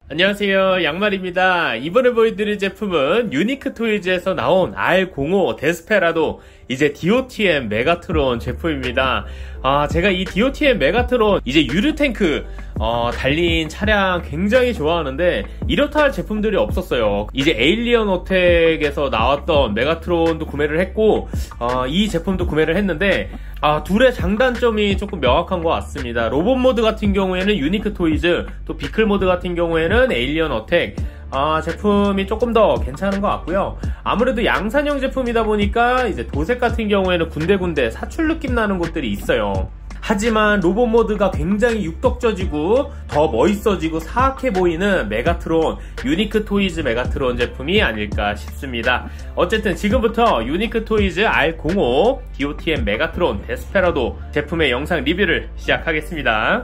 안녕하세요, 양말입니다. 이번에 보여드릴 제품은 유니크 토이즈에서 나온 R05 데스페라도 이제 DOTM 메가트론 제품입니다. 제가 이 DOTM 메가트론 이제 유류탱크 달린 차량 굉장히 좋아하는데 이렇다 할 제품들이 없었어요. 이제 에일리언 어택에서 나왔던 메가트론도 구매를 했고 이 제품도 구매를 했는데 둘의 장단점이 조금 명확한 것 같습니다. 로봇 모드 같은 경우에는 유니크 토이즈, 또 비클 모드 같은 경우에는 에일리언 어택, 제품이 조금 더 괜찮은 것 같고요. 아무래도 양산형 제품이다 보니까 이제 도색 같은 경우에는 군데군데 사출 느낌 나는 곳들이 있어요. 하지만 로봇 모드가 굉장히 육덕져지고 더 멋있어지고 사악해 보이는 메가트론, 유니크 토이즈 메가트론 제품이 아닐까 싶습니다. 어쨌든 지금부터 유니크 토이즈 R05 DOTM 메가트론 데스페라도 제품의 영상 리뷰를 시작하겠습니다.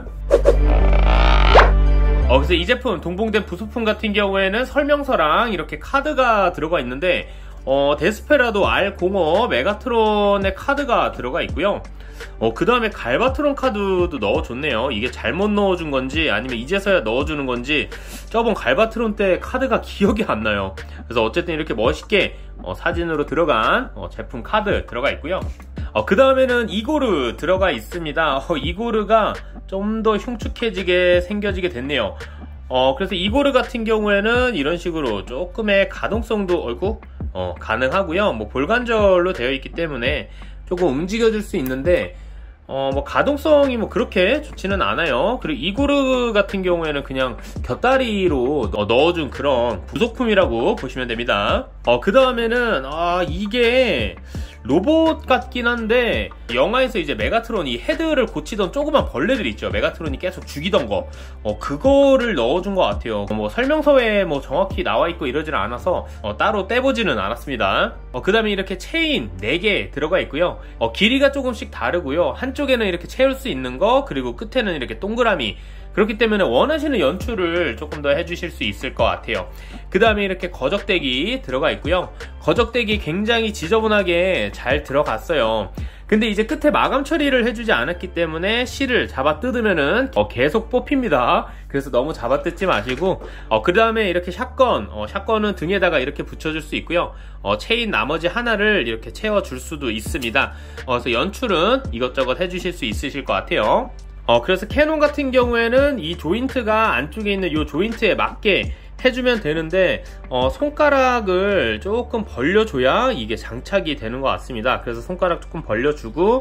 그래서 이 제품 동봉된 부속품 같은 경우에는 설명서랑 이렇게 카드가 들어가 있는데 데스페라도 R05 메가트론의 카드가 들어가 있고요. 그 다음에 갈바트론 카드도 넣어줬네요. 이게 잘못 넣어준 건지 아니면 이제서야 넣어주는 건지 저번 갈바트론 때 카드가 기억이 안 나요. 그래서 어쨌든 이렇게 멋있게 사진으로 들어간 제품 카드 들어가 있고요. 그 다음에는 이고르 들어가 있습니다. 이고르가 좀 더 흉측해지게 생겨지게 됐네요. 그래서 이고르 같은 경우에는 이런 식으로 조금의 가동성도 가능하고요. 볼관절로 되어 있기 때문에 조금 움직여줄 수 있는데 가동성이 그렇게 좋지는 않아요. 그리고 이고르 같은 경우에는 그냥 곁다리로 넣어준 그런 부속품이라고 보시면 됩니다. 그 다음에는 이게 로봇 같긴 한데 영화에서 이제 메가트론이 헤드를 고치던 조그만 벌레들 있죠. 메가트론이 계속 죽이던 거, 그거를 넣어준 것 같아요. 설명서에 정확히 나와 있고 이러지는 않아서 따로 떼보지는 않았습니다. 그 다음에 이렇게 체인 4개 들어가 있고요. 길이가 조금씩 다르고요. 한쪽에는 이렇게 채울 수 있는 거, 그리고 끝에는 이렇게 동그라미. 그렇기 때문에 원하시는 연출을 조금 더 해주실 수 있을 것 같아요. 그 다음에 이렇게 거적대기 들어가 있고요. 거적대기 굉장히 지저분하게 잘 들어갔어요. 근데 이제 끝에 마감 처리를 해주지 않았기 때문에 실을 잡아 뜯으면은 계속 뽑힙니다. 그래서 너무 잡아 뜯지 마시고 그 다음에 이렇게 샷건은 등에다가 이렇게 붙여줄 수 있고요. 체인 나머지 하나를 이렇게 채워줄 수도 있습니다. 그래서 연출은 이것저것 해주실 수 있으실 것 같아요. 그래서 캐논 같은 경우에는 이 조인트가 안쪽에 있는 이 조인트에 맞게 해주면 되는데 손가락을 조금 벌려줘야 이게 장착이 되는 것 같습니다. 그래서 손가락 조금 벌려주고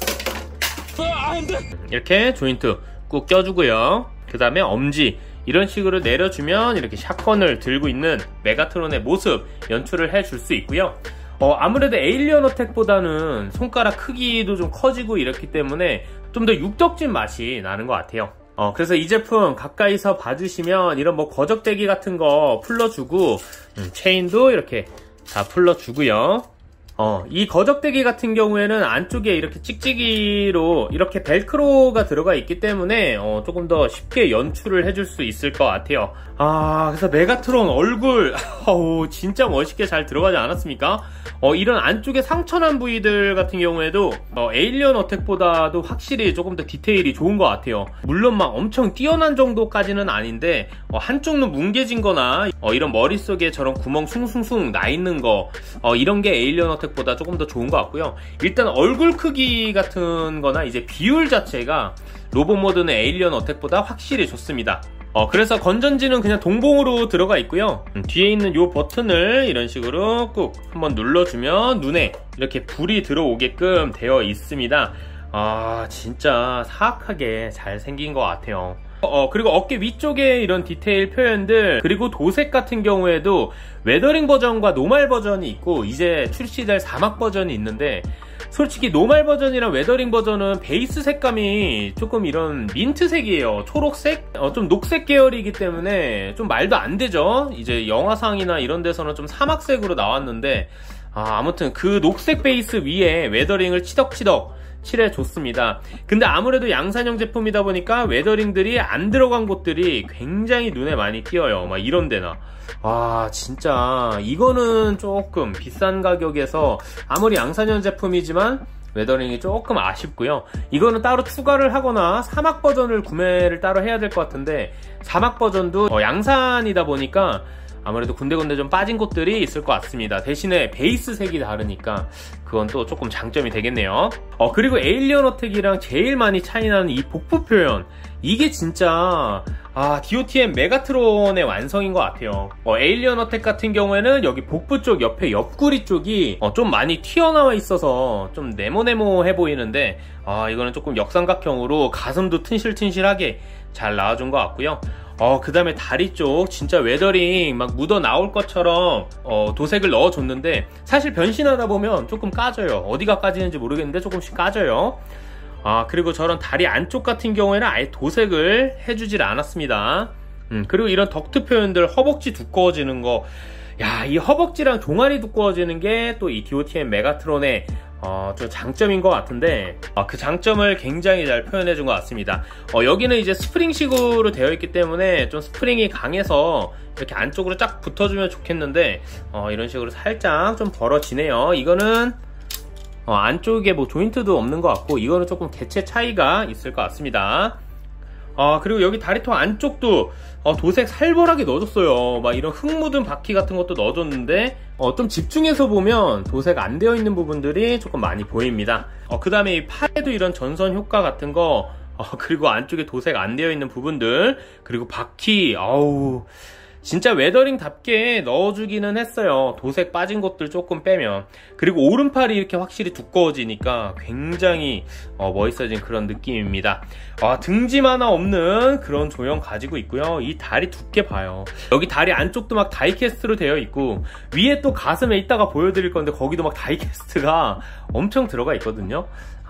이렇게 조인트 꾹 껴주고요. 그 다음에 엄지 이런 식으로 내려주면 이렇게 샷건을 들고 있는 메가트론의 모습 연출을 해줄 수 있고요. 아무래도 에일리언 어택보다는 손가락 크기도 좀 커지고 이렇기 때문에 좀 더 육덕진 맛이 나는 것 같아요. 그래서 이 제품 가까이서 봐주시면 이런 거적대기 같은 거 풀러주고 체인도 이렇게 다 풀러주고요. 이 거적대기 같은 경우에는 안쪽에 이렇게 찍찍이로 이렇게 벨크로가 들어가 있기 때문에 조금 더 쉽게 연출을 해줄 수 있을 것 같아요. 그래서 메가트론 얼굴 진짜 멋있게 잘 들어가지 않았습니까? 이런 안쪽에 상처난 부위들 같은 경우에도 에일리언 어택보다도 확실히 조금 더 디테일이 좋은 것 같아요. 물론 엄청 뛰어난 정도까지는 아닌데 한쪽 눈 뭉개진 거나 이런 머릿속에 저런 구멍 숭숭숭 나 있는 거 이런 게 에일리언 어택보다 조금 더 좋은 것 같고요. 일단 얼굴 크기 같은 거나 이제 비율 자체가 로봇 모드는 에일리언 어택보다 확실히 좋습니다. 그래서 건전지는 그냥 동봉으로 들어가 있고요. 뒤에 있는 이 버튼을 이런 식으로 꾹 한번 눌러주면 눈에 이렇게 불이 들어오게끔 되어 있습니다. 진짜 사악하게 잘 생긴 것 같아요. 그리고 어깨 위쪽에 이런 디테일 표현들, 그리고 도색 같은 경우에도 웨더링 버전과 노멀 버전이 있고 이제 출시될 사막 버전이 있는데, 솔직히 노멀 버전이랑 웨더링 버전은 베이스 색감이 조금 이런 민트색이에요. 초록색? 좀 녹색 계열이기 때문에 좀 말도 안 되죠. 이제 영화상이나 이런 데서는 좀 사막색으로 나왔는데 아무튼 그 녹색 베이스 위에 웨더링을 치덕치덕 칠해줬습니다. 근데 아무래도 양산형 제품이다 보니까 웨더링들이 안 들어간 곳들이 굉장히 눈에 많이 띄어요. 막 이런 데나. 진짜 이거는 조금 비싼 가격에서 아무리 양산형 제품이지만 웨더링이 조금 아쉽고요. 이거는 따로 추가를 하거나 사막 버전을 구매를 따로 해야 될 것 같은데, 사막 버전도 양산이다 보니까 아무래도 군데군데 좀 빠진 곳들이 있을 것 같습니다. 대신에 베이스 색이 다르니까 그건 또 조금 장점이 되겠네요. 그리고 에일리언 어택이랑 제일 많이 차이나는 이 복부 표현, 이게 진짜 DOTM 메가트론의 완성인 것 같아요. 에일리언 어택 같은 경우에는 여기 복부 쪽 옆에 옆구리 쪽이 좀 많이 튀어나와 있어서 좀 네모네모해 보이는데, 이거는 조금 역삼각형으로 가슴도 튼실튼실하게 잘 나와준 것 같고요. 그 다음에 다리 쪽 진짜 웨더링 막 묻어 나올 것처럼 도색을 넣어줬는데, 사실 변신하다 보면 조금 까져요. 어디가 까지는지 모르겠는데 조금씩 까져요. 그리고 저런 다리 안쪽 같은 경우에는 아예 도색을 해주질 않았습니다. 그리고 이런 덕트 표현들, 허벅지 두꺼워지는 거, 이 허벅지랑 종아리 두꺼워지는 게 또 이 DOTM 메가트론의 좀 장점인 것 같은데, 그 장점을 굉장히 잘 표현해 준 것 같습니다. 여기는 이제 스프링식으로 되어 있기 때문에 좀 스프링이 강해서 이렇게 안쪽으로 쫙 붙어주면 좋겠는데, 이런 식으로 살짝 좀 벌어지네요. 이거는 안쪽에 뭐 조인트도 없는 것 같고, 이거는 조금 개체 차이가 있을 것 같습니다. 그리고 여기 다리통 안쪽도 도색 살벌하게 넣어줬어요. 막 이런 흙 묻은 바퀴 같은 것도 넣어줬는데, 좀 집중해서 보면 도색 안 되어 있는 부분들이 조금 많이 보입니다. 그 다음에 이 팔에도 이런 전선 효과 같은 거, 그리고 안쪽에 도색 안 되어 있는 부분들, 그리고 바퀴, 진짜 웨더링답게 넣어주기는 했어요. 도색 빠진 것들 조금 빼면. 그리고 오른팔이 이렇게 확실히 두꺼워지니까 굉장히 멋있어진 그런 느낌입니다. 등짐 하나 없는 그런 조형 가지고 있고요. 이 다리 두께 봐요. 여기 다리 안쪽도 막 다이캐스트로 되어 있고, 위에 또 가슴에 이따가 보여드릴 건데 거기도 막 다이캐스트가 엄청 들어가 있거든요.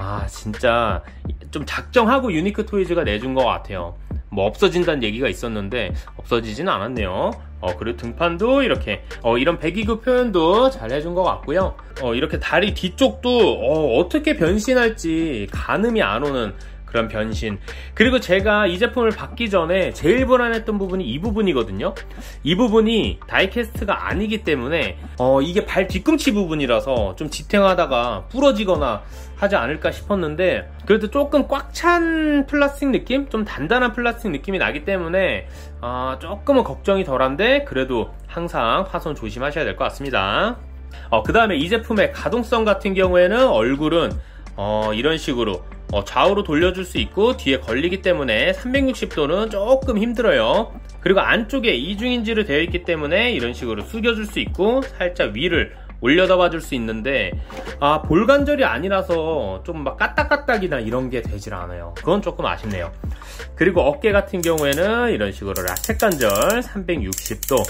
진짜 좀 작정하고 유니크 토이즈가 내준 것 같아요. 뭐 없어진다는 얘기가 있었는데 없어지진 않았네요. 그리고 등판도 이런 배기구 표현도 잘 해준 것 같고요. 이렇게 다리 뒤쪽도 어떻게 변신할지 가늠이 안 오는 그런 변신. 그리고 제가 이 제품을 받기 전에 제일 불안했던 부분이 이 부분이거든요. 이 부분이 다이캐스트가 아니기 때문에 이게 발 뒤꿈치 부분이라서 좀 지탱하다가 부러지거나 하지 않을까 싶었는데, 그래도 조금 꽉 찬 플라스틱 느낌? 좀 단단한 플라스틱 느낌이 나기 때문에 조금은 걱정이 덜한데, 그래도 항상 파손 조심하셔야 될 것 같습니다. 그 다음에 이 제품의 가동성 같은 경우에는 얼굴은 이런 식으로 좌우로 돌려줄 수 있고, 뒤에 걸리기 때문에 360도는 조금 힘들어요. 그리고 안쪽에 이중인지로 되어 있기 때문에 이런 식으로 숙여줄 수 있고, 살짝 위를 올려다 봐줄 수 있는데, 볼관절이 아니라서 좀 막 까딱까딱이나 이런 게 되질 않아요. 그건 조금 아쉽네요. 그리고 어깨 같은 경우에는 이런 식으로 라쳇 관절 360도,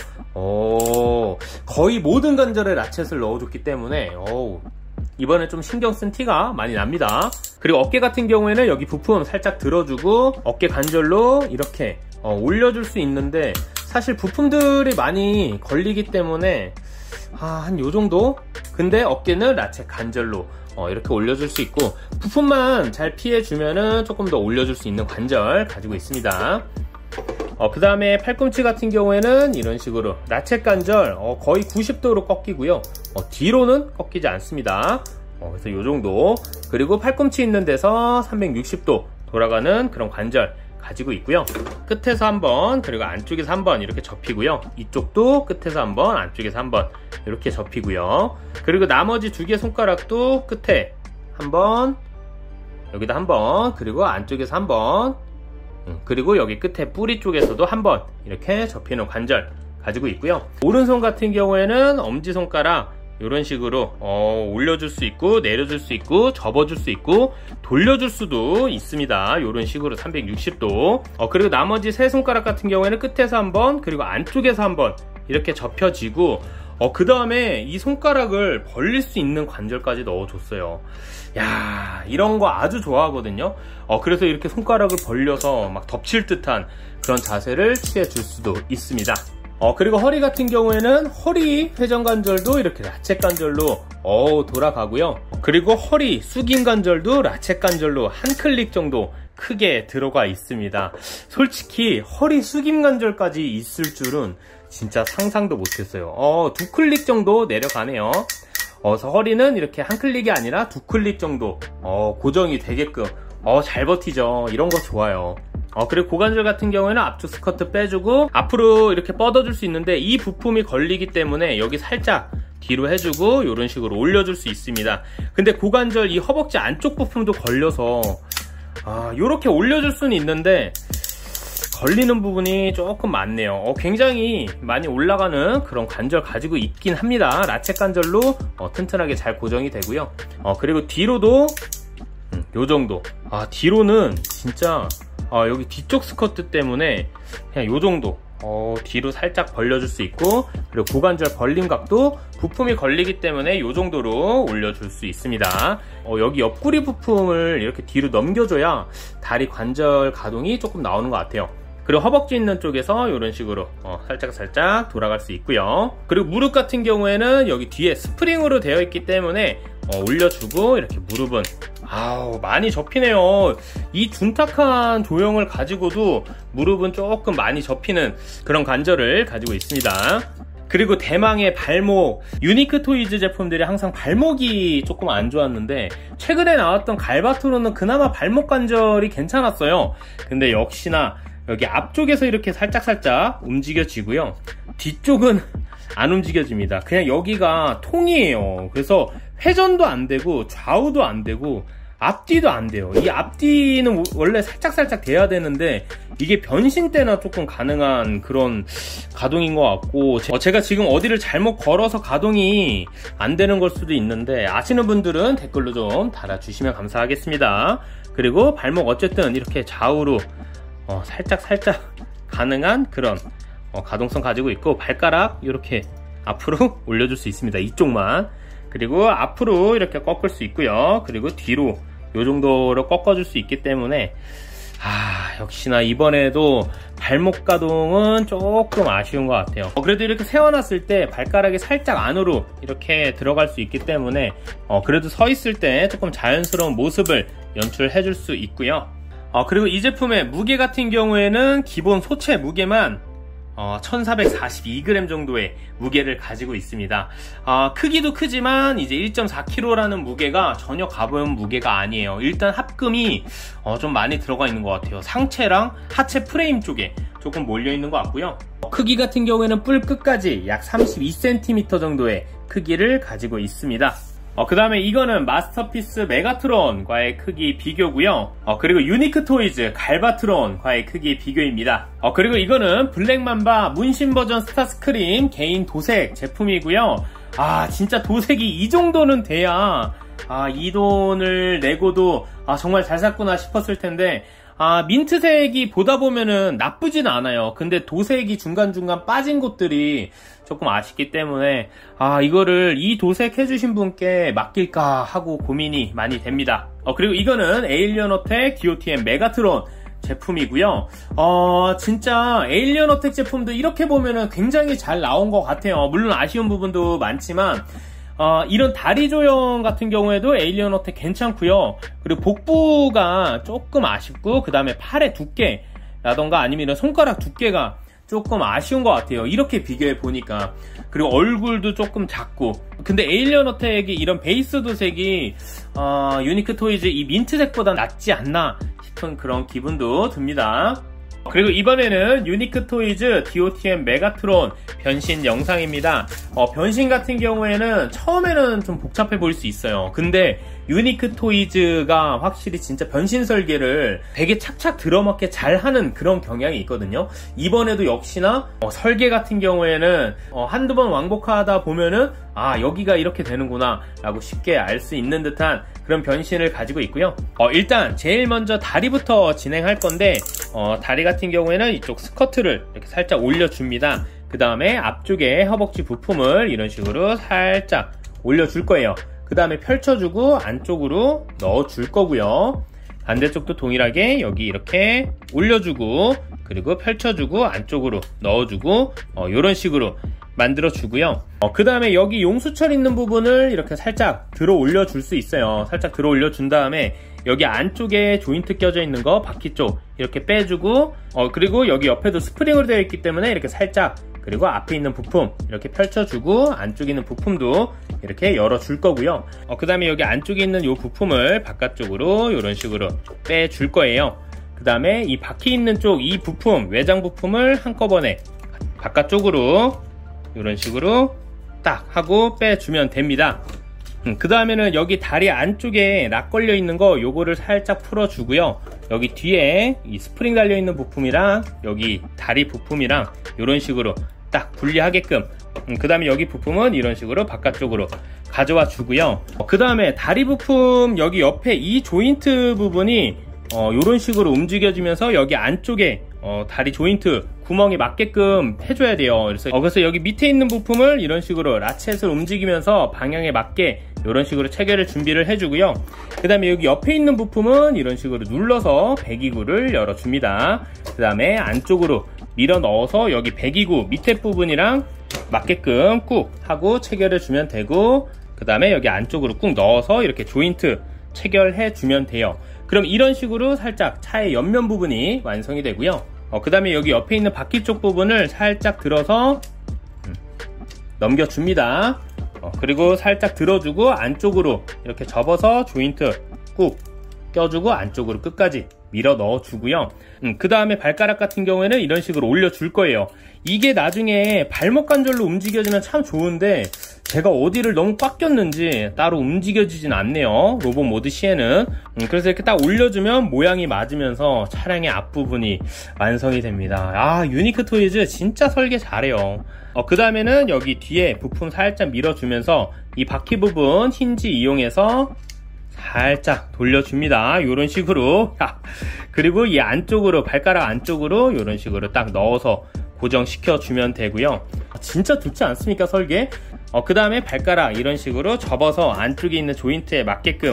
거의 모든 관절에 라쳇을 넣어줬기 때문에 이번에 좀 신경 쓴 티가 많이 납니다. 그리고 어깨 같은 경우에는 여기 부품 살짝 들어주고 어깨 관절로 이렇게 올려줄 수 있는데, 사실 부품들이 많이 걸리기 때문에 한 요정도? 근데 어깨는 라쳇 관절로 이렇게 올려줄 수 있고, 부품만 잘 피해주면은 조금 더 올려줄 수 있는 관절 가지고 있습니다. 그 다음에 팔꿈치 같은 경우에는 이런 식으로 라쳇 관절 거의 90도로 꺾이고요. 뒤로는 꺾이지 않습니다. 그래서 요정도. 그리고 팔꿈치 있는 데서 360도 돌아가는 그런 관절 가지고 있고요. 끝에서 한번, 그리고 안쪽에서 한번 이렇게 접히고요. 이쪽도 끝에서 한번, 안쪽에서 한번 이렇게 접히고요. 그리고 나머지 두 개 손가락도 끝에 한번, 여기다 한번, 그리고 안쪽에서 한번, 그리고 여기 끝에 뿌리 쪽에서도 한번 이렇게 접히는 관절 가지고 있고요. 오른손 같은 경우에는 엄지손가락 이런 식으로 올려줄 수 있고, 내려줄 수 있고, 접어줄 수 있고, 돌려줄 수도 있습니다. 이런 식으로 360도. 그리고 나머지 세 손가락 같은 경우에는 끝에서 한번, 그리고 안쪽에서 한번 이렇게 접혀지고, 그 다음에 이 손가락을 벌릴 수 있는 관절까지 넣어줬어요. 야, 이런 거 아주 좋아하거든요. 그래서 이렇게 손가락을 벌려서 막 덮칠 듯한 그런 자세를 취해줄 수도 있습니다. 그리고 허리 같은 경우에는 허리 회전 관절도 이렇게 라쳇 관절로 돌아가고요. 그리고 허리 숙임 관절도 라쳇 관절로 한 클릭 정도 크게 들어가 있습니다. 솔직히 허리 숙임 관절까지 있을 줄은 진짜 상상도 못했어요. 두 클릭 정도 내려가네요. 그래서 허리는 이렇게 한 클릭이 아니라 두 클릭 정도 고정이 되게끔 잘 버티죠. 이런 거 좋아요. 그리고 고관절 같은 경우에는 앞쪽 스커트 빼주고 앞으로 이렇게 뻗어줄 수 있는데 이 부품이 걸리기 때문에 여기 살짝 뒤로 해주고 이런 식으로 올려줄 수 있습니다. 근데 고관절 이 허벅지 안쪽 부품도 걸려서 이렇게 올려줄 수는 있는데 걸리는 부분이 조금 많네요. 굉장히 많이 올라가는 그런 관절 가지고 있긴 합니다. 라쳇 관절로 튼튼하게 잘 고정이 되고요. 그리고 뒤로도 요 정도. 뒤로는 진짜 여기 뒤쪽 스커트 때문에 그냥 요 정도 뒤로 살짝 벌려줄 수 있고, 그리고 고관절 벌림각도 부품이 걸리기 때문에 요 정도로 올려줄 수 있습니다. 여기 옆구리 부품을 이렇게 뒤로 넘겨줘야 다리 관절 가동이 조금 나오는 것 같아요. 그리고 허벅지 있는 쪽에서 이런 식으로 살짝 돌아갈 수 있고요. 그리고 무릎 같은 경우에는 여기 뒤에 스프링으로 되어 있기 때문에 올려주고 이렇게 무릎은 많이 접히네요. 이 둔탁한 조형을 가지고도 무릎은 조금 많이 접히는 그런 관절을 가지고 있습니다. 그리고 대망의 발목. 유니크 토이즈 제품들이 항상 발목이 조금 안 좋았는데 최근에 나왔던 갈바트론은 그나마 발목 관절이 괜찮았어요. 근데 역시나 여기 앞쪽에서 이렇게 살짝 움직여지고요. 뒤쪽은 안 움직여집니다. 그냥 여기가 통이에요. 그래서 회전도 안 되고 좌우도 안 되고 앞뒤도 안 돼요. 이 앞뒤는 원래 살짝 돼야 되는데 이게 변신 때나 조금 가능한 그런 가동인 것 같고, 제가 지금 어디를 잘못 걸어서 가동이 안 되는 걸 수도 있는데 아시는 분들은 댓글로 좀 달아주시면 감사하겠습니다. 그리고 발목 어쨌든 이렇게 좌우로 살짝 가능한 그런 가동성 가지고 있고, 발가락 이렇게 앞으로 올려줄 수 있습니다. 이쪽만. 그리고 앞으로 이렇게 꺾을 수 있고요. 그리고 뒤로 요 정도로 꺾어줄 수 있기 때문에 역시나 이번에도 발목 가동은 조금 아쉬운 것 같아요. 그래도 이렇게 세워놨을 때 발가락이 살짝 안으로 이렇게 들어갈 수 있기 때문에 그래도 서 있을 때 조금 자연스러운 모습을 연출해 줄 수 있고요. 그리고 이 제품의 무게 같은 경우에는 기본 소체 무게만 1442g 정도의 무게를 가지고 있습니다. 크기도 크지만 이제 1.4kg라는 무게가 전혀 가벼운 무게가 아니에요. 일단 합금이 좀 많이 들어가 있는 것 같아요. 상체랑 하체 프레임 쪽에 조금 몰려 있는 것 같고요. 크기 같은 경우에는 뿔 끝까지 약 32cm 정도의 크기를 가지고 있습니다. 그 다음에 이거는 마스터피스 메가트론과의 크기 비교고요. 그리고 유니크 토이즈 갈바트론과의 크기 비교입니다. 그리고 이거는 블랙맘바 문신 버전 스타스크림 개인 도색 제품이고요. 진짜 도색이 이 정도는 돼야 이 돈을 내고도 정말 잘 샀구나 싶었을 텐데, 민트색이 보다 보면은 나쁘진 않아요. 근데 도색이 중간중간 빠진 곳들이 조금 아쉽기 때문에 이거를 이 도색 해주신 분께 맡길까 하고 고민이 많이 됩니다. 그리고 이거는 에일리언 어택 DOTM 메가트론 제품이고요. 진짜 에일리언 어택 제품도 이렇게 보면은 굉장히 잘 나온 것 같아요. 물론 아쉬운 부분도 많지만 이런 다리 조형 같은 경우에도 에일리언 어택 괜찮고요. 그리고 복부가 조금 아쉽고, 그 다음에 팔의 두께라던가 아니면 이런 손가락 두께가 조금 아쉬운 것 같아요. 이렇게 비교해 보니까. 그리고 얼굴도 조금 작고. 근데 에일리언 어택이 이런 베이스 도색이 유니크 토이즈 이 민트색보다 낫지 않나 싶은 그런 기분도 듭니다. 그리고 이번에는 유니크 토이즈 DOTM 메가트론 변신 영상입니다. 변신 같은 경우에는 처음에는 좀 복잡해 보일 수 있어요. 근데 유니크 토이즈가 확실히 진짜 변신 설계를 되게 착착 들어맞게 잘하는 그런 경향이 있거든요. 이번에도 역시나 설계 같은 경우에는 한두 번 왕복하다 보면은 여기가 이렇게 되는구나 라고 쉽게 알 수 있는 듯한 그런 변신을 가지고 있고요. 일단 제일 먼저 다리부터 진행할 건데, 다리 같은 경우에는 이쪽 스커트를 이렇게 살짝 올려줍니다. 그 다음에 앞쪽에 허벅지 부품을 이런 식으로 살짝 올려줄 거예요. 그 다음에 펼쳐주고 안쪽으로 넣어줄 거고요. 반대쪽도 동일하게 여기 이렇게 올려주고, 그리고 펼쳐주고 안쪽으로 넣어주고, 이런 식으로 만들어주고요. 그 다음에 여기 용수철 있는 부분을 이렇게 살짝 들어 올려줄 수 있어요. 살짝 들어 올려준 다음에 여기 안쪽에 조인트 껴져 있는 거 바퀴 쪽 이렇게 빼주고, 그리고 여기 옆에도 스프링으로 되어 있기 때문에 이렇게 살짝 그리고 앞에 있는 부품 이렇게 펼쳐주고 안쪽에 있는 부품도 이렇게 열어줄 거고요. 그 다음에 여기 안쪽에 있는 이 부품을 바깥쪽으로 이런 식으로 빼줄 거예요. 그 다음에 이 바퀴 있는 쪽 이 부품, 외장 부품을 한꺼번에 바깥쪽으로 이런 식으로 딱 하고 빼주면 됩니다. 그 다음에는 여기 다리 안쪽에 락 걸려 있는 거 요거를 살짝 풀어주고요. 여기 뒤에 이 스프링 달려 있는 부품이랑 여기 다리 부품이랑 이런 식으로 딱 분리하게끔, 그 다음에 여기 부품은 이런 식으로 바깥쪽으로 가져와 주고요. 그 다음에 다리 부품 여기 옆에 이 조인트 부분이 이런 식으로 움직여지면서 여기 안쪽에 다리 조인트 구멍이 맞게끔 해줘야 돼요. 그래서 여기 밑에 있는 부품을 이런 식으로 라쳇을 움직이면서 방향에 맞게 이런 식으로 체결을 준비를 해주고요. 그 다음에 여기 옆에 있는 부품은 이런 식으로 눌러서 배기구를 열어줍니다. 그 다음에 안쪽으로 밀어 넣어서 여기 배기구 밑에 부분이랑 맞게끔 꾹 하고 체결해 주면 되고, 그 다음에 여기 안쪽으로 꾹 넣어서 이렇게 조인트 체결해 주면 돼요. 그럼 이런 식으로 살짝 차의 옆면 부분이 완성이 되고요. 그 다음에 여기 옆에 있는 바퀴 쪽 부분을 살짝 들어서 넘겨줍니다. 그리고 살짝 들어주고 안쪽으로 이렇게 접어서 조인트 꾹 껴주고 안쪽으로 끝까지 밀어 넣어 주고요. 그 다음에 발가락 같은 경우에는 이런 식으로 올려줄 거예요. 이게 나중에 발목 관절로 움직여지면 참 좋은데 제가 어디를 너무 꽉 꼈는지 따로 움직여지진 않네요, 로봇 모드 시에는. 그래서 이렇게 딱 올려주면 모양이 맞으면서 차량의 앞부분이 완성이 됩니다. 유니크 토이즈 진짜 설계 잘해요. 그 다음에는 여기 뒤에 부품 살짝 밀어주면서 이 바퀴 부분 힌지 이용해서 살짝 돌려줍니다. 이런 식으로. 그리고 이 안쪽으로, 발가락 안쪽으로 이런 식으로 딱 넣어서 고정시켜 주면 되고요. 진짜 좋지 않습니까, 설계? 그 다음에 발가락 이런 식으로 접어서 안쪽에 있는 조인트에 맞게끔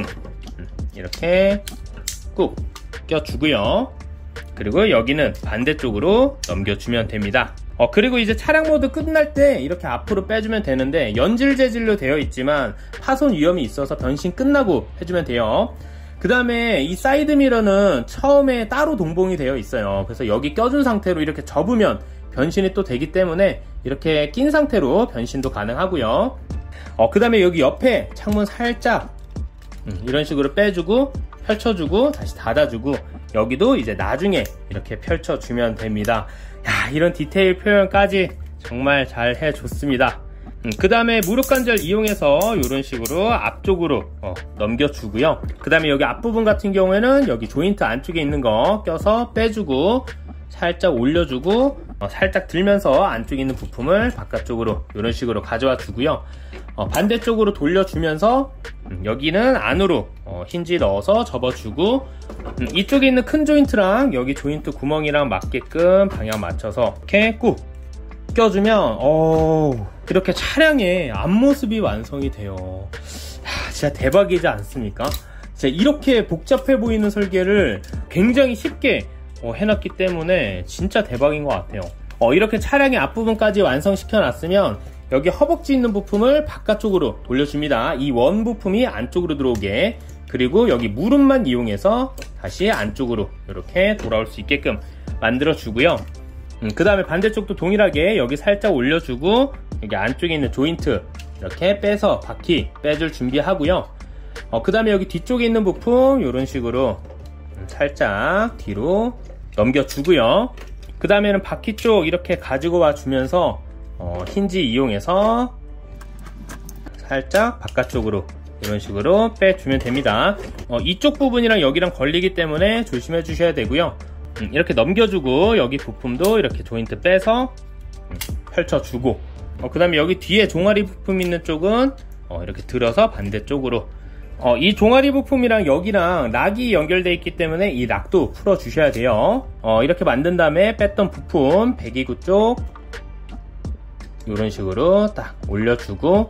이렇게 꾹 껴주고요. 그리고 여기는 반대쪽으로 넘겨주면 됩니다. 그리고 이제 차량 모드 끝날 때 이렇게 앞으로 빼주면 되는데, 연질 재질로 되어 있지만 파손 위험이 있어서 변신 끝나고 해주면 돼요. 그 다음에 이 사이드 미러는 처음에 따로 동봉이 되어 있어요. 그래서 여기 껴준 상태로 이렇게 접으면 변신이 또 되기 때문에 이렇게 낀 상태로 변신도 가능하고요. 그 다음에 여기 옆에 창문 살짝 이런 식으로 빼주고 펼쳐주고 다시 닫아주고, 여기도 이제 나중에 이렇게 펼쳐주면 됩니다. 이런 디테일 표현까지 정말 잘 해줬습니다. 그 다음에 무릎 관절 이용해서 이런 식으로 앞쪽으로 넘겨주고요. 그 다음에 여기 앞부분 같은 경우에는 여기 조인트 안쪽에 있는 거 껴서 빼주고 살짝 올려주고 살짝 들면서 안쪽에 있는 부품을 바깥쪽으로 이런 식으로 가져와 주고요. 반대쪽으로 돌려주면서 여기는 안으로 힌지 넣어서 접어주고, 이쪽에 있는 큰 조인트랑 여기 조인트 구멍이랑 맞게끔 방향 맞춰서 이렇게 꾹 껴주면 이렇게 차량의 앞모습이 완성이 돼요. 진짜 대박이지 않습니까? 진짜 이렇게 복잡해 보이는 설계를 굉장히 쉽게 해놨기 때문에 진짜 대박인 것 같아요. 이렇게 차량의 앞부분까지 완성시켜 놨으면 여기 허벅지 있는 부품을 바깥쪽으로 돌려줍니다. 이 원 부품이 안쪽으로 들어오게. 그리고 여기 무릎만 이용해서 다시 안쪽으로 이렇게 돌아올 수 있게끔 만들어 주고요. 그 다음에 반대쪽도 동일하게 여기 살짝 올려주고 여기 안쪽에 있는 조인트 이렇게 빼서 바퀴 빼줄 준비하고요. 그 다음에 여기 뒤쪽에 있는 부품 이런 식으로 살짝 뒤로 넘겨주고요. 그 다음에는 바퀴 쪽 이렇게 가지고 와 주면서 힌지 이용해서 살짝 바깥쪽으로 이런 식으로 빼주면 됩니다. 이쪽 부분이랑 여기랑 걸리기 때문에 조심해 주셔야 되고요. 이렇게 넘겨주고 여기 부품도 이렇게 조인트 빼서 펼쳐주고, 그 다음에 여기 뒤에 종아리 부품 있는 쪽은 이렇게 들어서 반대쪽으로, 이 종아리 부품이랑 여기랑 락이 연결되어 있기 때문에 이 락도 풀어 주셔야 돼요. 이렇게 만든 다음에 뺐던 부품 배기구 쪽 이런 식으로 딱 올려주고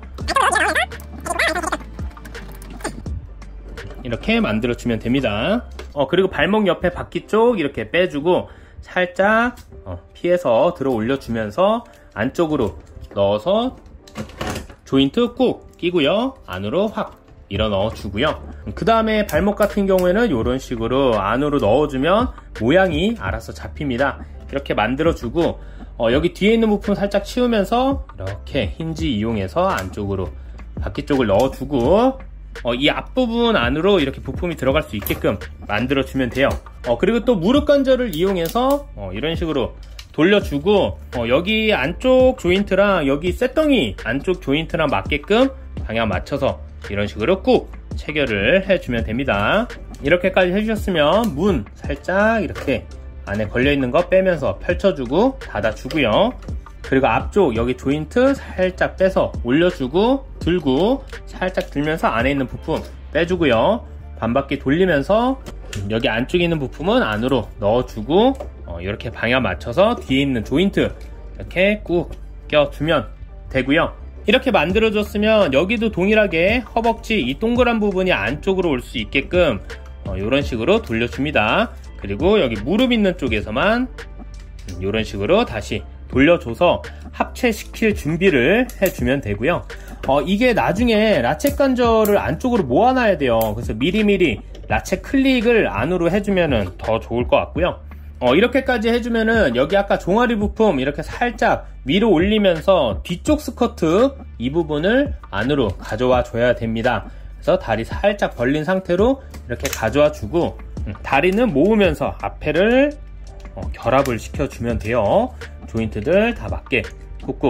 이렇게 만들어주면 됩니다. 그리고 발목 옆에 바퀴 쪽 이렇게 빼주고 살짝 피해서 들어 올려주면서 안쪽으로 넣어서 조인트 꾹 끼고요. 안으로 확 밀어 넣어 주고요. 그 다음에 발목 같은 경우에는 이런 식으로 안으로 넣어주면 모양이 알아서 잡힙니다. 이렇게 만들어 주고, 여기 뒤에 있는 부품 살짝 치우면서 이렇게 힌지 이용해서 안쪽으로 바퀴 쪽을 넣어주고 이 앞부분 안으로 이렇게 부품이 들어갈 수 있게끔 만들어주면 돼요. 그리고 또 무릎 관절을 이용해서 이런 식으로 돌려주고 여기 안쪽 조인트랑 여기 쇳덩이 안쪽 조인트랑 맞게끔 방향 맞춰서 이런 식으로 꾹 체결을 해주면 됩니다. 이렇게까지 해주셨으면 문 살짝 이렇게 안에 걸려있는 거 빼면서 펼쳐주고 닫아주고요. 그리고 앞쪽 여기 조인트 살짝 빼서 올려주고 들고 살짝 들면서 안에 있는 부품 빼주고요. 반바퀴 돌리면서 여기 안쪽에 있는 부품은 안으로 넣어주고 이렇게 방향 맞춰서 뒤에 있는 조인트 이렇게 꾹 껴주면 되고요. 이렇게 만들어줬으면 여기도 동일하게 허벅지 이 동그란 부분이 안쪽으로 올 수 있게끔 이런 식으로 돌려줍니다. 그리고 여기 무릎 있는 쪽에서만 이런 식으로 다시 돌려줘서 합체시킬 준비를 해주면 되고요. 이게 나중에 라쳇 관절을 안쪽으로 모아놔야 돼요. 그래서 미리미리 라쳇 클릭을 안으로 해주면 더 좋을 것 같고요. 이렇게까지 해주면은 여기 아까 종아리 부품 이렇게 살짝 위로 올리면서 뒤쪽 스커트 이 부분을 안으로 가져와 줘야 됩니다. 그래서 다리 살짝 벌린 상태로 이렇게 가져와 주고 다리는 모으면서 앞에를 결합을 시켜주면 돼요. 조인트들 다 맞게 꾹꾹.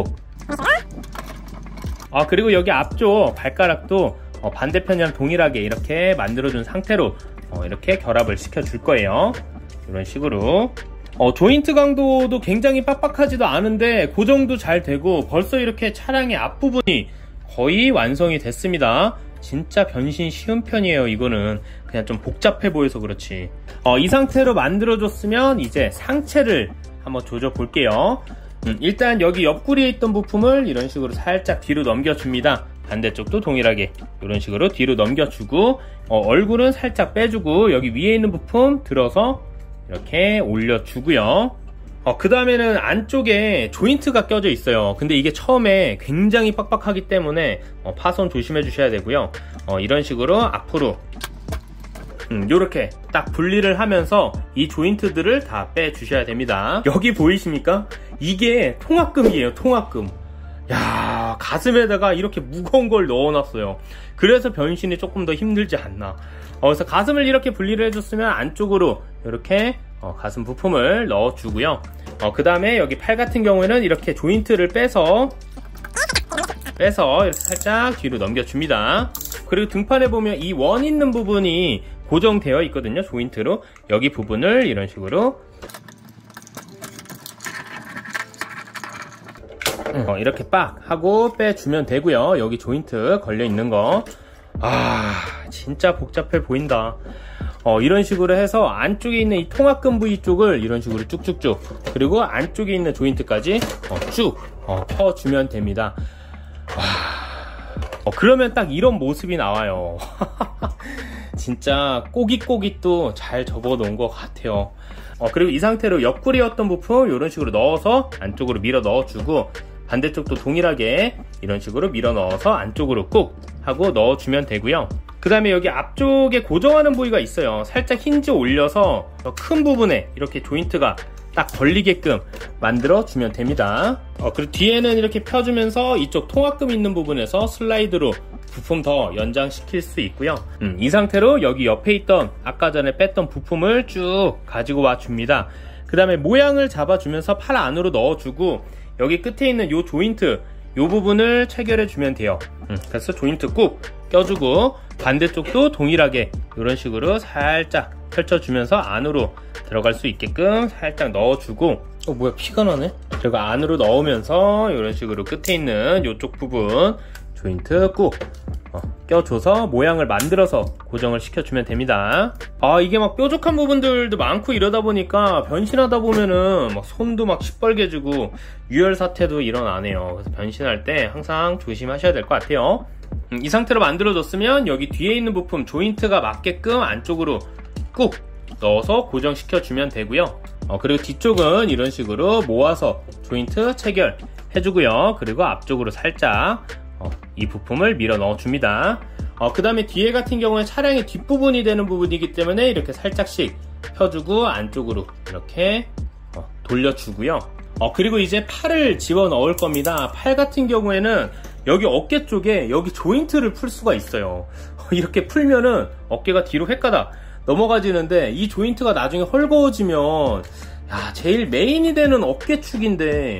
그리고 여기 앞쪽 발가락도 반대편이랑 동일하게 이렇게 만들어준 상태로 이렇게 결합을 시켜줄 거예요. 이런 식으로 조인트 강도도 굉장히 빡빡하지도 않은데 고정도 잘 되고 벌써 이렇게 차량의 앞부분이 거의 완성이 됐습니다. 진짜 변신 쉬운 편이에요. 이거는 그냥 좀 복잡해 보여서 그렇지. 이 상태로 만들어줬으면 이제 상체를 한번 조져 볼게요. 일단 여기 옆구리에 있던 부품을 이런 식으로 살짝 뒤로 넘겨줍니다. 반대쪽도 동일하게 이런 식으로 뒤로 넘겨주고 얼굴은 살짝 빼주고 여기 위에 있는 부품 들어서 이렇게 올려주고요. 그 다음에는 안쪽에 조인트가 껴져 있어요. 근데 이게 처음에 굉장히 빡빡하기 때문에 파손 조심해 주셔야 되고요. 이런 식으로 앞으로 요렇게 딱 분리를 하면서 이 조인트들을 다 빼 주셔야 됩니다. 여기 보이십니까? 이게 통합금이에요. 통합금. 야, 가슴에다가 이렇게 무거운 걸 넣어놨어요. 그래서 변신이 조금 더 힘들지 않나. 그래서 가슴을 이렇게 분리를 해줬으면 안쪽으로 이렇게 가슴 부품을 넣어주고요. 그 다음에 여기 팔 같은 경우에는 이렇게 조인트를 빼서 이렇게 살짝 뒤로 넘겨줍니다. 그리고 등판에 보면 이 원 있는 부분이 고정되어 있거든요. 조인트로. 여기 부분을 이런 식으로 이렇게 빡 하고 빼주면 되고요. 여기 조인트 걸려 있는 거 진짜 복잡해 보인다. 이런 식으로 해서 안쪽에 있는 이 통합금 부위 쪽을 이런 식으로 쭉쭉쭉 그리고 안쪽에 있는 조인트까지 쭉 펴주면 됩니다. 그러면 딱 이런 모습이 나와요. 진짜 꼬깃꼬깃도 잘 접어 놓은 것 같아요. 그리고 이 상태로 옆구리였던 부품 이런 식으로 넣어서 안쪽으로 밀어 넣어주고 반대쪽도 동일하게 이런 식으로 밀어 넣어서 안쪽으로 꾹 하고 넣어주면 되고요. 그 다음에 여기 앞쪽에 고정하는 부위가 있어요. 살짝 힌지 올려서 더 큰 부분에 이렇게 조인트가 딱 걸리게끔 만들어 주면 됩니다. 그리고 뒤에는 이렇게 펴주면서 이쪽 통합금 있는 부분에서 슬라이드로 부품 더 연장시킬 수 있고요. 이 상태로 여기 옆에 있던 아까 전에 뺐던 부품을 쭉 가지고 와 줍니다. 그 다음에 모양을 잡아주면서 팔 안으로 넣어주고 여기 끝에 있는 요 조인트 요 부분을 체결해 주면 돼요. 그래서 조인트 꾹 껴주고 반대쪽도 동일하게 이런 식으로 살짝 펼쳐주면서 안으로 들어갈 수 있게끔 살짝 넣어주고 뭐야 피가 나네. 그리고 안으로 넣으면서 이런 식으로 끝에 있는 이쪽 부분 조인트 꾹 껴줘서 모양을 만들어서 고정을 시켜주면 됩니다. 이게 막 뾰족한 부분들도 많고 이러다 보니까 변신하다 보면은 막 손도 막 시뻘개지고 유혈 사태도 일어나네요. 그래서 변신할 때 항상 조심하셔야 될 것 같아요. 이 상태로 만들어졌으면 여기 뒤에 있는 부품 조인트가 맞게끔 안쪽으로 꾹 넣어서 고정시켜 주면 되고요. 그리고 뒤쪽은 이런 식으로 모아서 조인트 체결 해주고요. 그리고 앞쪽으로 살짝 이 부품을 밀어 넣어 줍니다. 그 다음에 뒤에 같은 경우에 차량의 뒷부분이 되는 부분이기 때문에 이렇게 살짝씩 펴주고 안쪽으로 이렇게 돌려주고요. 그리고 이제 팔을 집어 넣을 겁니다. 팔 같은 경우에는 여기 어깨 쪽에 여기 조인트를 풀 수가 있어요. 이렇게 풀면은 어깨가 뒤로 획가닥 넘어가지는데 이 조인트가 나중에 헐거워지면 제일 메인이 되는 어깨축인데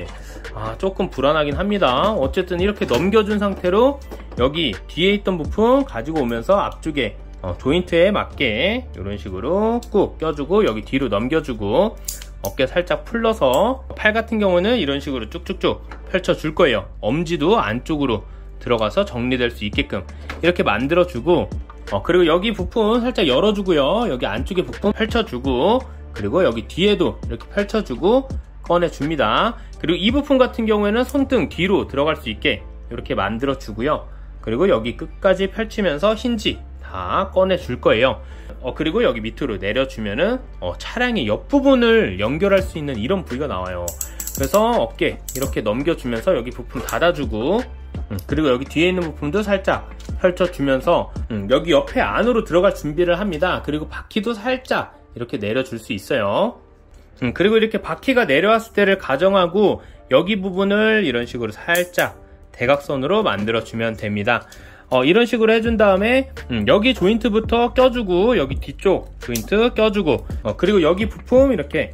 조금 불안하긴 합니다. 어쨌든 이렇게 넘겨준 상태로 여기 뒤에 있던 부품 가지고 오면서 앞쪽에 조인트에 맞게 이런 식으로 꾹 껴주고 여기 뒤로 넘겨주고 어깨 살짝 풀러서 팔 같은 경우는 이런 식으로 쭉쭉쭉 펼쳐줄 거예요. 엄지도 안쪽으로 들어가서 정리될 수 있게끔 이렇게 만들어주고 그리고 여기 부품 살짝 열어주고요. 여기 안쪽에 부품 펼쳐주고 그리고 여기 뒤에도 이렇게 펼쳐주고 꺼내줍니다. 그리고 이 부품 같은 경우에는 손등 뒤로 들어갈 수 있게 이렇게 만들어주고요. 그리고 여기 끝까지 펼치면서 힌지 다 꺼내줄 거예요. 그리고 여기 밑으로 내려주면은 차량의 옆부분을 연결할 수 있는 이런 부위가 나와요. 그래서 어깨 이렇게 넘겨주면서 여기 부품 닫아주고 그리고 여기 뒤에 있는 부품도 살짝 펼쳐주면서 여기 옆에 안으로 들어갈 준비를 합니다. 그리고 바퀴도 살짝 이렇게 내려줄 수 있어요. 그리고 이렇게 바퀴가 내려왔을 때를 가정하고 여기 부분을 이런 식으로 살짝 대각선으로 만들어주면 됩니다. 이런 식으로 해준 다음에 여기 조인트부터 껴주고 여기 뒤쪽 조인트 껴주고 그리고 여기 부품 이렇게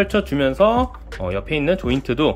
펼쳐주면서 옆에 있는 조인트도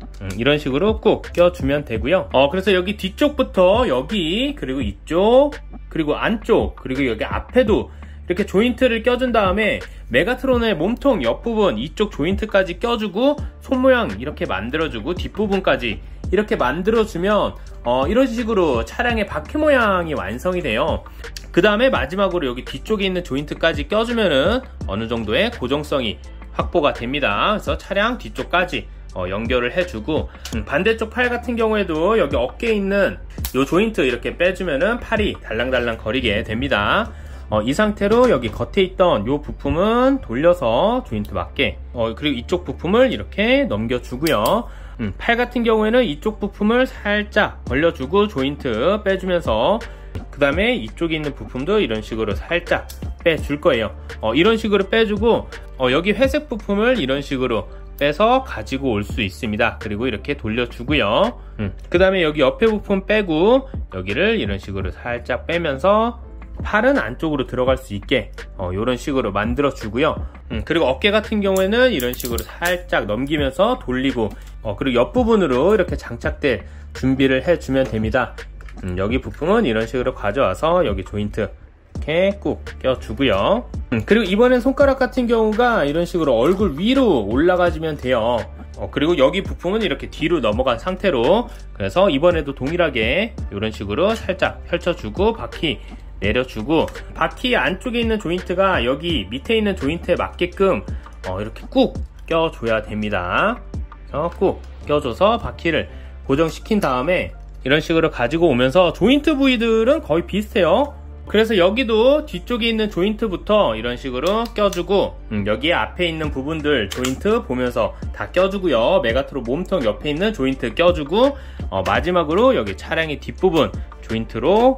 이런 식으로 꾹 껴주면 되고요. 그래서 여기 뒤쪽부터 여기 그리고 이쪽 그리고 안쪽 그리고 여기 앞에도 이렇게 조인트를 껴준 다음에 메가트론의 몸통 옆부분 이쪽 조인트까지 껴주고 손 모양 이렇게 만들어주고 뒷부분까지 이렇게 만들어주면 이런 식으로 차량의 바퀴 모양이 완성이 돼요. 그 다음에 마지막으로 여기 뒤쪽에 있는 조인트까지 껴주면은 어느 정도의 고정성이 확보가 됩니다. 그래서 차량 뒤쪽까지 연결을 해주고 반대쪽 팔 같은 경우에도 여기 어깨에 있는 이 조인트 이렇게 빼주면은 팔이 달랑달랑 거리게 됩니다. 이 상태로 여기 겉에 있던 이 부품은 돌려서 조인트 맞게 그리고 이쪽 부품을 이렇게 넘겨주고요. 팔 같은 경우에는 이쪽 부품을 살짝 벌려주고 조인트 빼주면서 그 다음에 이쪽에 있는 부품도 이런 식으로 살짝 빼줄 거예요. 이런 식으로 빼주고 여기 회색 부품을 이런 식으로 빼서 가지고 올 수 있습니다. 그리고 이렇게 돌려주고요. 그 다음에 여기 옆에 부품 빼고 여기를 이런 식으로 살짝 빼면서 팔은 안쪽으로 들어갈 수 있게 이런 식으로 만들어 주고요. 그리고 어깨 같은 경우에는 이런 식으로 살짝 넘기면서 돌리고 그리고 옆부분으로 이렇게 장착될 준비를 해주면 됩니다. 여기 부품은 이런 식으로 가져와서 여기 조인트 이렇게 꾹 껴주고요. 그리고 이번엔 손가락 같은 경우가 이런 식으로 얼굴 위로 올라가지면 돼요. 그리고 여기 부품은 이렇게 뒤로 넘어간 상태로 그래서 이번에도 동일하게 이런 식으로 살짝 펼쳐주고 바퀴 내려주고 바퀴 안쪽에 있는 조인트가 여기 밑에 있는 조인트에 맞게끔 이렇게 꾹 껴줘야 됩니다. 꾹 껴줘서 바퀴를 고정시킨 다음에 이런 식으로 가지고 오면서 조인트 부위들은 거의 비슷해요. 그래서 여기도 뒤쪽에 있는 조인트부터 이런 식으로 껴주고 여기 앞에 있는 부분들 조인트 보면서 다 껴주고요. 메가트론 몸통 옆에 있는 조인트 껴주고 마지막으로 여기 차량의 뒷부분 조인트로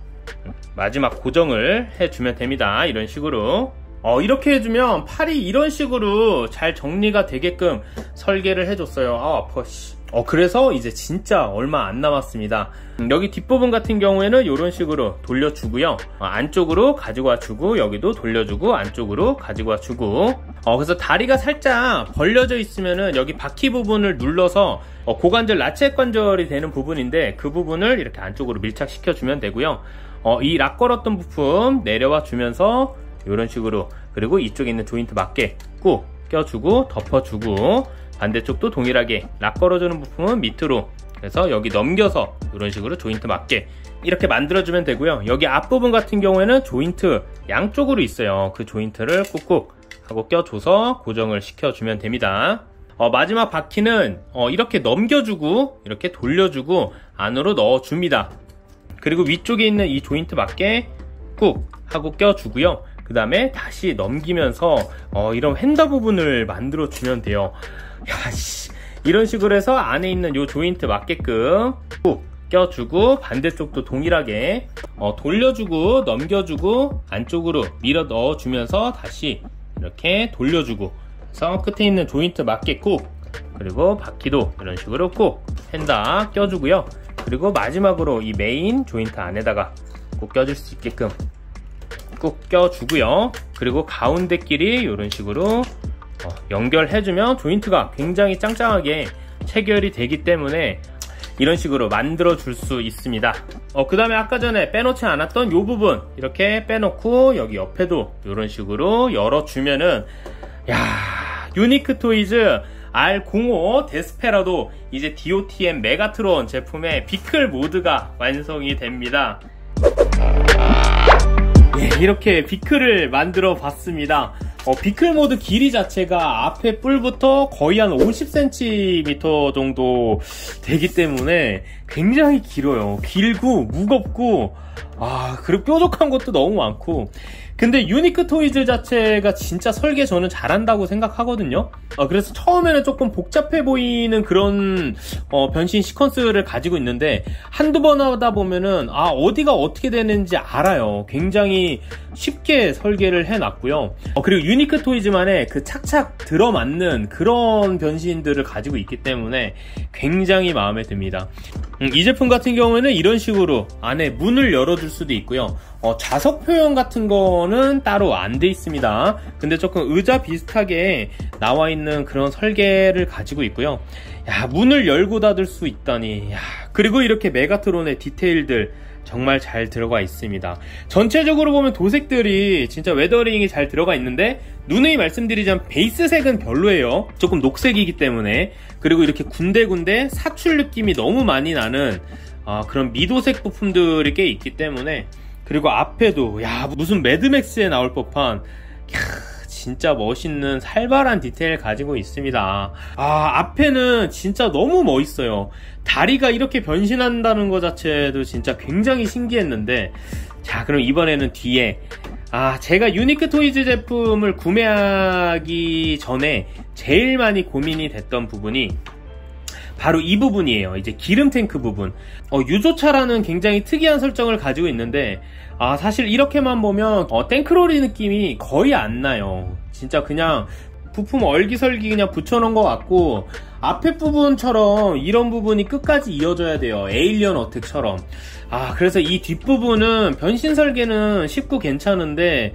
마지막 고정을 해주면 됩니다. 이런 식으로 이렇게 해주면 팔이 이런 식으로 잘 정리가 되게끔 설계를 해줬어요. 아파. 그래서 이제 진짜 얼마 안 남았습니다. 여기 뒷부분 같은 경우에는 이런 식으로 돌려주고요. 안쪽으로 가지고 와주고 여기도 돌려주고 안쪽으로 가지고 와주고 그래서 다리가 살짝 벌려져 있으면은 여기 바퀴 부분을 눌러서 고관절 라쳇 관절이 되는 부분인데 그 부분을 이렇게 안쪽으로 밀착시켜 주면 되고요. 이 락 걸었던 부품 내려와 주면서 이런 식으로 그리고 이쪽에 있는 조인트 맞게 꾹 껴주고 덮어주고 반대쪽도 동일하게 락 걸어주는 부품은 밑으로 그래서 여기 넘겨서 이런 식으로 조인트 맞게 이렇게 만들어주면 되고요. 여기 앞부분 같은 경우에는 조인트 양쪽으로 있어요. 그 조인트를 꾹꾹 하고 껴줘서 고정을 시켜주면 됩니다. 마지막 바퀴는 이렇게 넘겨주고 이렇게 돌려주고 안으로 넣어줍니다. 그리고 위쪽에 있는 이 조인트 맞게 꾹 하고 껴주고요. 그 다음에 다시 넘기면서 이런 휀다 부분을 만들어 주면 돼요. 이런 식으로 해서 안에 있는 이 조인트 맞게끔 꾹 껴주고 반대쪽도 동일하게 돌려주고 넘겨주고 안쪽으로 밀어 넣어주면서 다시 이렇게 돌려주고 그래서 끝에 있는 조인트 맞게 꾹 그리고 바퀴도 이런 식으로 꼭 펜다 껴주고요. 그리고 마지막으로 이 메인 조인트 안에다가 꼭 껴줄 수 있게끔 꼭 껴주고요. 그리고 가운데 끼리 이런 식으로 연결해주면 조인트가 굉장히 짱짱하게 체결이 되기 때문에 이런 식으로 만들어 줄 수 있습니다. 그 다음에 아까 전에 빼놓지 않았던 이 부분 이렇게 빼놓고 여기 옆에도 이런 식으로 열어주면은 유니크 토이즈 R05 데스페라도 이제 DOTM 메가트론 제품의 비클 모드가 완성이 됩니다. 이렇게 비클을 만들어 봤습니다. 비클 모드 길이 자체가 앞에 뿔부터 거의 한 50cm 정도 되기 때문에 굉장히 길어요. 길고 무겁고 그리고 뾰족한 것도 너무 많고. 근데 유니크 토이즈 자체가 진짜 설계 저는 잘한다고 생각하거든요. 그래서 처음에는 조금 복잡해 보이는 그런 변신 시퀀스를 가지고 있는데 한두 번 하다 보면은 어디가 어떻게 되는지 알아요. 굉장히 쉽게 설계를 해놨고요. 그리고 유니크 토이즈만의 그 착착 들어맞는 그런 변신들을 가지고 있기 때문에 굉장히 마음에 듭니다. 이 제품 같은 경우에는 이런 식으로 안에 문을 열어줄 수도 있고요. 좌석 표현 같은 거는 따로 안 돼 있습니다. 근데 조금 의자 비슷하게 나와 있는 그런 설계를 가지고 있고요. 문을 열고 닫을 수 있다니. 그리고 이렇게 메가트론의 디테일들 정말 잘 들어가 있습니다. 전체적으로 보면 도색들이 진짜 웨더링이 잘 들어가 있는데 누누이 말씀드리자면 베이스색은 별로예요. 조금 녹색이기 때문에. 그리고 이렇게 군데군데 사출 느낌이 너무 많이 나는 그런 미도색 부품들이 꽤 있기 때문에. 그리고 앞에도 무슨 매드맥스에 나올 법한 진짜 멋있는 살벌한 디테일 가지고 있습니다. 앞에는 진짜 너무 멋있어요. 다리가 이렇게 변신한다는 것 자체도 진짜 굉장히 신기했는데, 자, 그럼 이번에는 뒤에 제가 유니크 토이즈 제품을 구매하기 전에 제일 많이 고민이 됐던 부분이 바로 이 부분이에요. 이제 기름 탱크 부분. 유조차라는 굉장히 특이한 설정을 가지고 있는데 사실 이렇게만 보면 탱크로리 느낌이 거의 안 나요. 진짜 그냥 부품 얼기설기 그냥 붙여놓은 것 같고, 앞에 부분처럼 이런 부분이 끝까지 이어져야 돼요. 에일리언 어택처럼. 그래서 이 뒷부분은 변신 설계는 쉽고 괜찮은데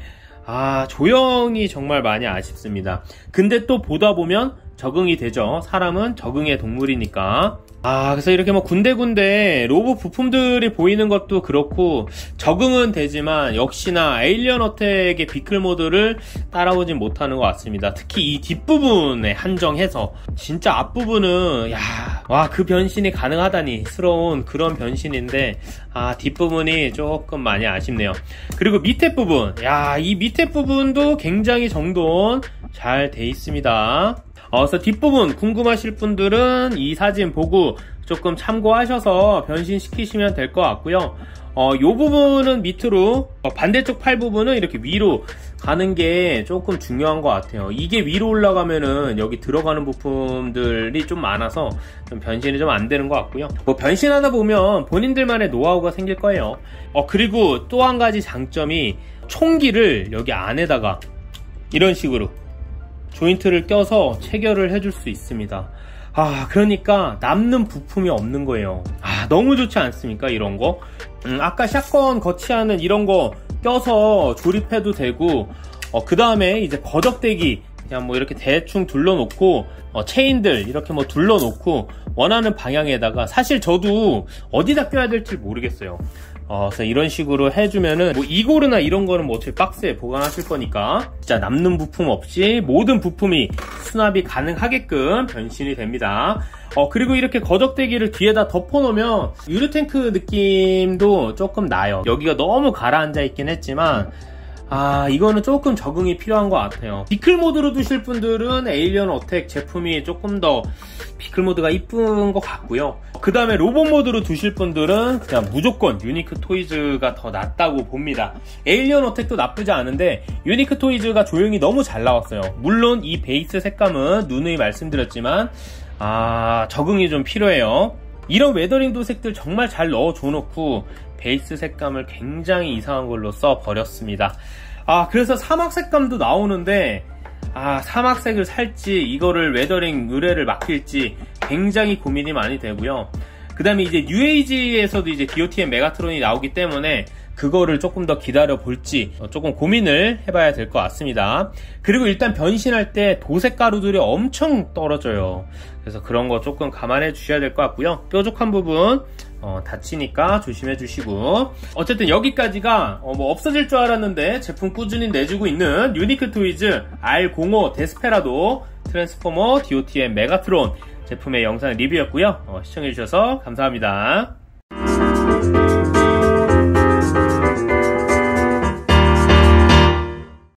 조형이 정말 많이 아쉽습니다. 근데 또 보다 보면 적응이 되죠. 사람은 적응의 동물이니까. 그래서 이렇게 군데군데 로봇 부품들이 보이는 것도 그렇고 적응은 되지만 역시나 에일리언 어택의 비클 모드를 따라오진 못하는 것 같습니다. 특히 이 뒷부분에 한정해서 진짜 앞부분은 그 변신이 가능하다니 스러운 그런 변신인데 뒷부분이 조금 많이 아쉽네요. 그리고 밑에 부분, 이 밑에 부분도 굉장히 정돈 잘 돼 있습니다. 그래서 뒷부분 궁금하실 분들은 이 사진 보고 조금 참고하셔서 변신시키시면 될 것 같고요. 이 부분은 밑으로, 반대쪽 팔 부분은 이렇게 위로 가는 게 조금 중요한 것 같아요. 이게 위로 올라가면은 여기 들어가는 부품들이 좀 많아서 좀 변신이 좀 안 되는 것 같고요. 변신하다 보면 본인들만의 노하우가 생길 거예요. 그리고 또 한 가지 장점이 총기를 여기 안에다가 이런 식으로 조인트를 껴서 체결을 해줄 수 있습니다. 그러니까 남는 부품이 없는 거예요. 너무 좋지 않습니까? 이런 거. 아까 샷건 거치하는 이런 거 껴서 조립해도 되고, 그 다음에 이제 거적대기 그냥 이렇게 대충 둘러놓고, 체인들 이렇게 둘러놓고 원하는 방향에다가, 사실 저도 어디다 껴야 될지 모르겠어요. 그래서 이런 식으로 해주면은 이고르나 이런 거는 어차피 박스에 보관하실 거니까 진짜 남는 부품 없이 모든 부품이 수납이 가능하게끔 변신이 됩니다. 그리고 이렇게 거적대기를 뒤에다 덮어놓으면 유류탱크 느낌도 조금 나요. 여기가 너무 가라앉아 있긴 했지만 이거는 조금 적응이 필요한 것 같아요. 비클 모드로 두실 분들은 에일리언 어택 제품이 조금 더 비클 모드가 이쁜 것 같고요. 그 다음에 로봇 모드로 두실 분들은 그냥 무조건 유니크 토이즈가 더 낫다고 봅니다. 에일리언 어택도 나쁘지 않은데 유니크 토이즈가 조형이 너무 잘 나왔어요. 물론 이 베이스 색감은 누누이 말씀드렸지만 적응이 좀 필요해요. 이런 웨더링 도색들 정말 잘 넣어줘 놓고 베이스 색감을 굉장히 이상한 걸로 써버렸습니다. 그래서 사막 색감도 나오는데 사막색을 살지 이거를 웨더링 의뢰를 맡길지 굉장히 고민이 많이 되고요. 그 다음에 이제 뉴에이지에서도 이제 DOTM 메가트론이 나오기 때문에 그거를 조금 더 기다려 볼지 조금 고민을 해봐야 될 것 같습니다. 그리고 일단 변신할 때 도색 가루들이 엄청 떨어져요. 그래서 그런 거 조금 감안해 주셔야 될 것 같고요. 뾰족한 부분 다치니까 조심해 주시고, 어쨌든 여기까지가 뭐 없어질 줄 알았는데 제품 꾸준히 내주고 있는 유니크 토이즈 R05 데스페라도 트랜스포머 DOTM 메가트론 제품의 영상 리뷰였고요. 시청해 주셔서 감사합니다.